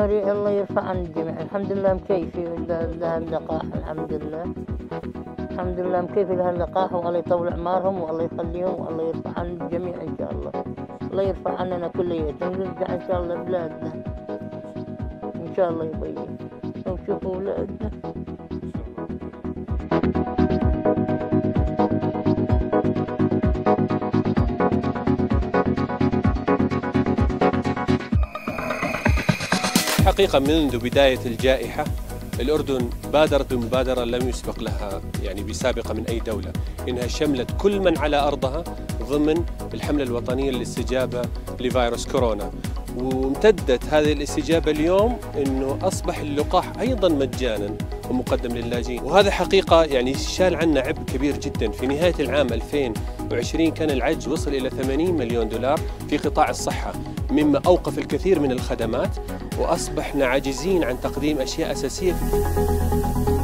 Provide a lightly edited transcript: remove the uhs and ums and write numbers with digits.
والله الله يرفع عن الجميع. الحمد لله مكيفي لها اللقاح. الحمد لله الحمد لله مكيفي لها اللقاح، والله يطول اعمارهم والله يخليهم والله يرفع عن الجميع ان شاء الله. الله يرفع عننا كلياتنا ونرجع ان شاء الله بلادنا ان شاء الله يبين ونشوفوا اولادنا. حقيقة منذ بداية الجائحة الأردن بادرت بمبادرة لم يسبق لها يعني بسابقة من أي دولة، إنها شملت كل من على أرضها ضمن الحملة الوطنية للاستجابة لفيروس كورونا. وامتدت هذه الاستجابة اليوم إنه أصبح اللقاح أيضا مجانا ومقدم للاجئين، وهذا حقيقة يعني شال عنا عبء كبير جدا. في نهاية العام 2020 كان العجز وصل إلى 80 مليون دولار في قطاع الصحة، مما أوقف الكثير من الخدمات وأصبحنا عاجزين عن تقديم أشياء أساسية.